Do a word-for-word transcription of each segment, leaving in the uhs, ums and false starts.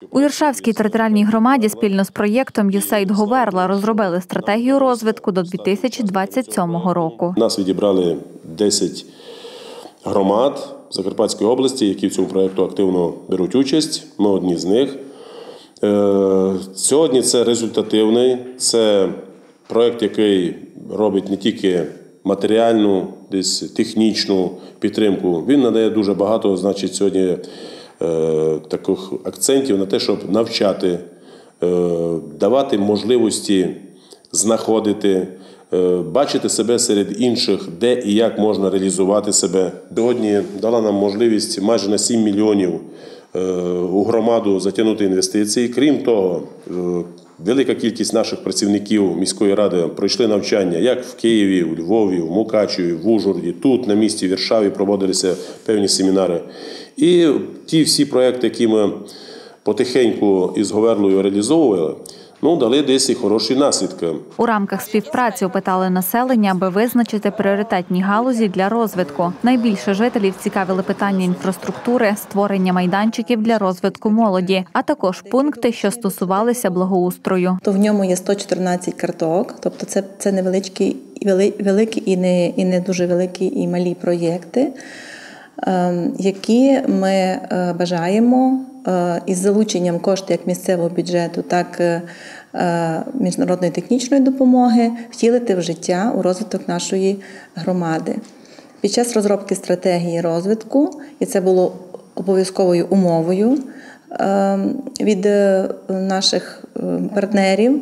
У Іршавській територіальній громаді спільно з проєктом ю сей ай ді Говерла розробили стратегію розвитку до дві тисячі двадцять сьомого року. Нас відібрали десять громад Закарпатської області, які в цьому проєкту активно беруть участь. Ми одні з них. Сьогодні це результативний, це проєкт, який робить не тільки матеріальну, десь технічну підтримку. Він надає дуже багато, значить, сьогодні таких акцентів на те, щоб навчати, давати можливості знаходити, бачити себе серед інших, де і як можна реалізувати себе. Сьогодні дала нам можливість майже на сім мільйонів у громаду затягнути інвестиції. Крім того, велика кількість наших працівників міської ради пройшли навчання як в Києві, у Львові, в Мукачеві, в Ужгороді, тут на місці в Іршаві проводилися певні семінари. І ті всі проекти, які ми потихеньку із Говерлою реалізовували, ну, дали десь і хороші наслідки. У рамках співпраці опитали населення, аби визначити пріоритетні галузі для розвитку. Найбільше жителів цікавили питання інфраструктури, створення майданчиків для розвитку молоді, а також пункти, що стосувалися благоустрою. То в ньому є сто чотирнадцять карток, тобто це, це невеличкі, великі і не, і не дуже великі і малі проєкти, які ми бажаємо із залученням коштів як місцевого бюджету, так і міжнародної технічної допомоги втілити в життя у розвиток нашої громади. Під час розробки стратегії розвитку, і це було обов'язковою умовою від наших партнерів,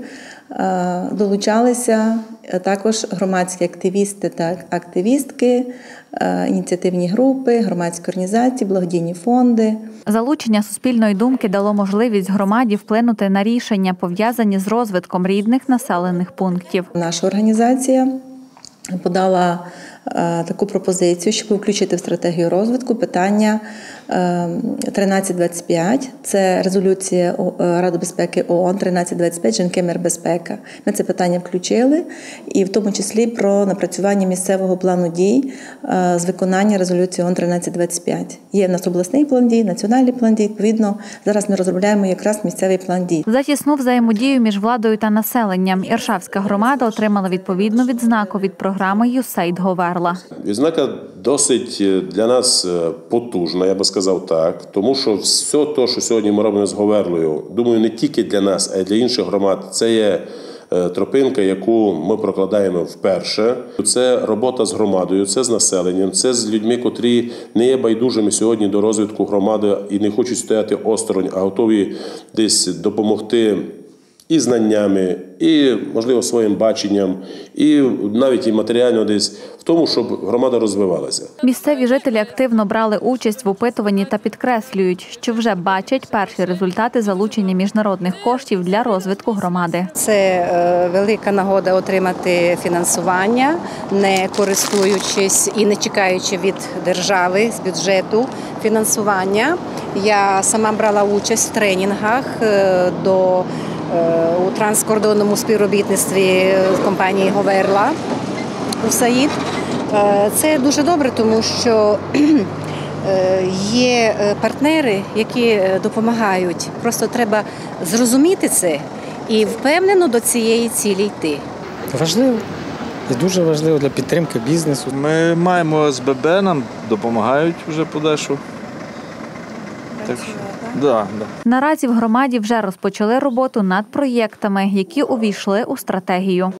долучалися також громадські активісти та активістки, ініціативні групи, громадські організації, благодійні фонди. Залучення суспільної думки дало можливість громаді вплинути на рішення, пов'язані з розвитком рідних населених пунктів. Наша організація подала таку пропозицію, щоб включити в стратегію розвитку питання тринадцять двадцять п'ять. Це резолюція Ради безпеки ООН тринадцять двадцять п'ять «Жінки, мир, безпека». Ми це питання включили, і в тому числі про напрацювання місцевого плану дій з виконання резолюції ООН тринадцять двадцять п'ять. Є в нас обласний план дій, національний план дій. Відповідно, зараз ми розробляємо якраз місцевий план дій. За тісну взаємодію між владою та населенням Іршавська громада отримала відповідну відзнаку від програми ю сей ай ді Говерла. Відзнака досить для нас потужна, я би сказав так, тому що все те, що сьогодні ми робимо з Говерлою, думаю, не тільки для нас, а й для інших громад, це є тропинка, яку ми прокладаємо вперше. Це робота з громадою, це з населенням, це з людьми, котрі не є байдужими сьогодні до розвитку громади і не хочуть стояти осторонь, а готові десь допомогти і знаннями, і, можливо, своїм баченням, і навіть і матеріально десь в тому, щоб громада розвивалася. Місцеві жителі активно брали участь в опитуванні та підкреслюють, що вже бачать перші результати залучення міжнародних коштів для розвитку громади. Це велика нагода отримати фінансування, не користуючись і не чекаючи від держави з бюджету фінансування. Я сама брала участь в тренінгах до у транскордонному співробітництві компанії Говерла у САІД. Це дуже добре, тому що є партнери, які допомагають. Просто треба зрозуміти це і впевнено до цієї цілі йти. Важливо. Це дуже важливо для підтримки бізнесу. Ми маємо О С Б Б, нам допомагають вже подальшу. Так що, да, да. Наразі в громаді вже розпочали роботу над проєктами, які увійшли у стратегію.